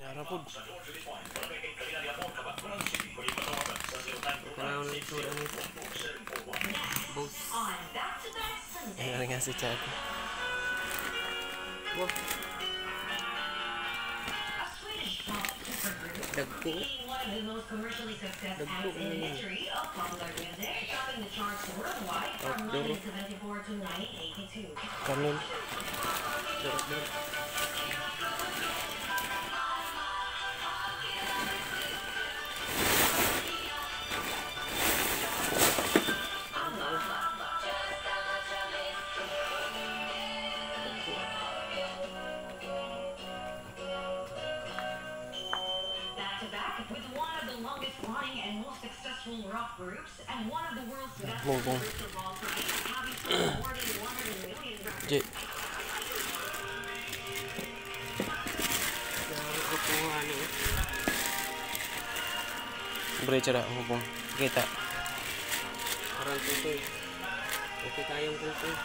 Harapod. Kailangan ng itsura nito. Boss. Ayan nga si Chad. Wow. Dagko. Dagko na yun. Outdoor. Kanin. Outdoor. With one of the longest running and most successful rock groups and one of the world's best groups of all time, having sold more than 100 million records. Beri cara hubung kita. Orang tutup. Oke kayong tutup.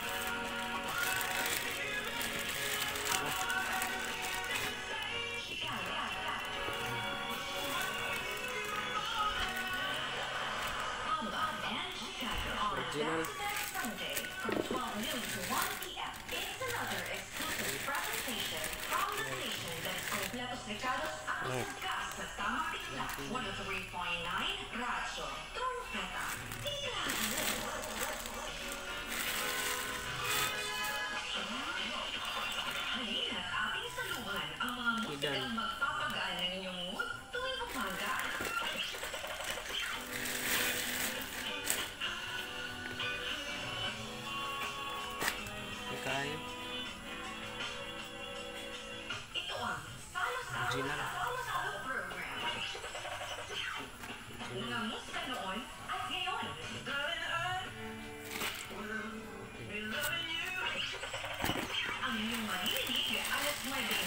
Original. From 12 noon to 1 p.m. It's another exclusive presentation from the station that's completos recados at kusangkas sa tamang timpla. 103.9 Radyo Trumpeta. Halina at ating saluhan ang mga musikang magpapagaan ng inyong mood tuwing umaga. Kayo. Ito ang Salo-Salo Program. Mga musika noon at ngayon. Ang inyong marinig, alas 9